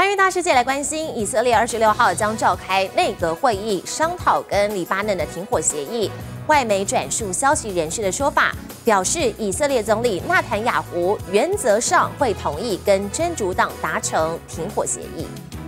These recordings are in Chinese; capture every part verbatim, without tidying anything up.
韩娱大世界来关心，以色列二十六号将召开内阁会议，商讨跟黎巴嫩的停火协议。外媒转述消息人士的说法，表示以色列总理纳坦雅胡原则上会同意跟真主党达成停火协议。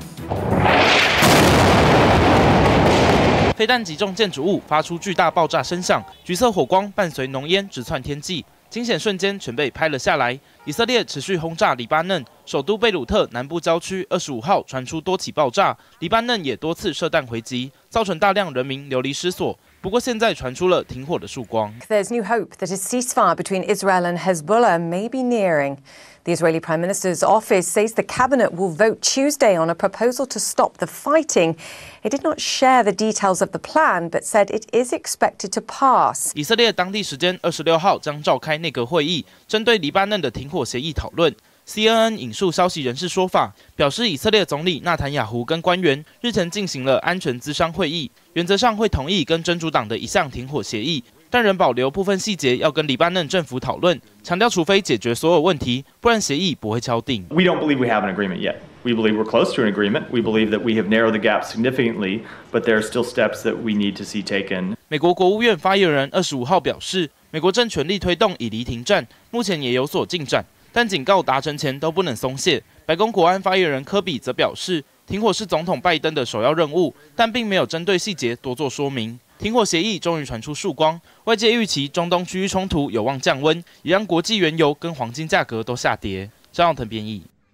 飞弹击中建筑物，发出巨大爆炸声响，橘色火光伴随浓烟直窜天际，惊险瞬间全被拍了下来。以色列持续轰炸黎巴嫩首都贝鲁特南部郊区，二十五号传出多起爆炸，黎巴嫩也多次射弹回击，造成大量人民流离失所。不过现在传出了停火的曙光。 There's new hope that a ceasefire between Israel and Hezbollah may be nearing. The Israeli Prime Minister's office says the cabinet will vote Tuesday on a proposal to stop the fighting. It did not share the details of the plan, but said it is expected to pass. 以色列当地时间二十六号将召开内阁会议，针对黎巴嫩的停火协议讨论。C N N 引述消息人士说法，表示以色列总理纳坦雅胡跟官员日前进行了安全咨商会议，原则上会同意跟真主党的一项停火协议。 但仍保留部分细节要跟黎巴嫩政府讨论，强调除非解决所有问题，不然协议不会敲定。 We don't believe we have an agreement yet. We believe we're close to an agreement. We believe that we have narrowed the gap significantly, but there are still steps that we need to see taken. 美国国务院发言人二十五号表示，美国正全力推动以黎停战，目前也有所进展，但警告达成前都不能松懈。白宫国安发言人科比则表示，停火是总统拜登的首要任务，但并没有针对细节多做说明。 停火协议终于传出曙光，外界预期中东区域冲突有望降温，也让国际原油跟黄金价格都下跌。张耀腾编译。